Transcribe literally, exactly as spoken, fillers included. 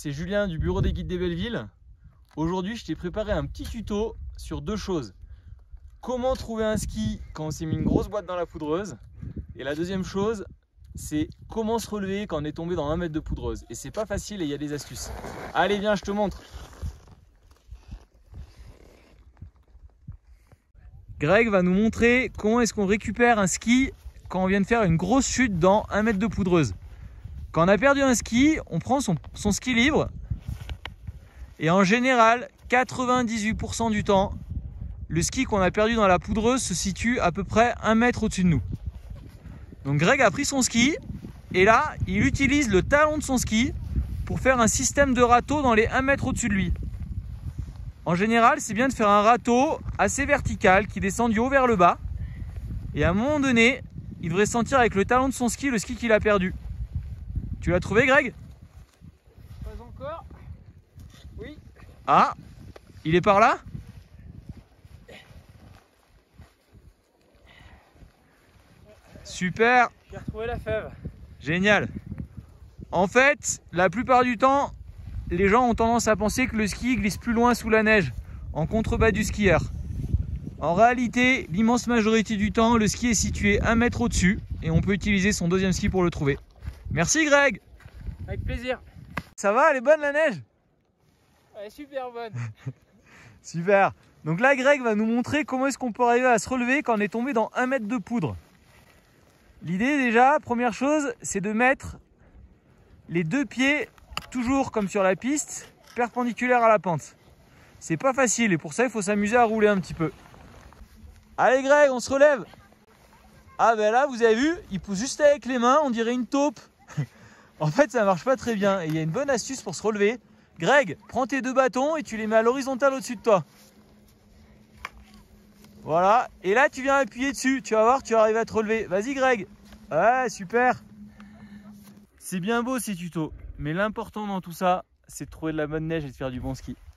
c'est Julien du bureau des guides des Bellevilles. Aujourd'hui, je t'ai préparé un petit tuto sur deux choses. Comment trouver un ski quand on s'est mis une grosse boîte dans la poudreuse. Et la deuxième chose, c'est comment se relever quand on est tombé dans un mètre de poudreuse. Et c'est pas facile et il y a des astuces. Allez, viens, je te montre. Greg va nous montrer comment est-ce qu'on récupère un ski quand on vient de faire une grosse chute dans un mètre de poudreuse. Quand on a perdu un ski, on prend son, son ski libre et en général, quatre-vingt-dix-huit pour cent du temps, le ski qu'on a perdu dans la poudreuse se situe à peu près un mètre au-dessus de nous. Donc Greg a pris son ski et là, il utilise le talon de son ski pour faire un système de râteau dans les un mètre au-dessus de lui. En général, c'est bien de faire un râteau assez vertical qui descend du haut vers le bas. Et à un moment donné, il devrait sentir avec le talon de son ski le ski qu'il a perdu. Tu l'as trouvé, Greg? Pas encore. Oui. Ah, il est par là? Super. J'ai retrouvé la fève. Génial. En fait, la plupart du temps, les gens ont tendance à penser que le ski glisse plus loin sous la neige, en contrebas du skieur. En réalité, l'immense majorité du temps, le ski est situé un mètre au-dessus et on peut utiliser son deuxième ski pour le trouver. Merci Greg. Avec plaisir. Ça va, elle est bonne la neige? Elle est super bonne. Super. Donc là, Greg va nous montrer comment est-ce qu'on peut arriver à se relever quand on est tombé dans un mètre de poudre. L'idée déjà, première chose, c'est de mettre les deux pieds toujours comme sur la piste, perpendiculaire à la pente. C'est pas facile et pour ça il faut s'amuser à rouler un petit peu. Allez Greg, on se relève. Ah ben là vous avez vu, il pousse juste avec les mains, on dirait une taupe. En fait ça marche pas très bien et il y a une bonne astuce pour se relever. Greg, prends tes deux bâtons et tu les mets à l'horizontale au-dessus de toi. Voilà, et là tu viens appuyer dessus, tu vas voir, tu vas arriver à te relever. Vas-y Greg. Ouais, super. C'est bien beau ces tutos. Mais l'important dans tout ça, c'est de trouver de la bonne neige et de faire du bon ski.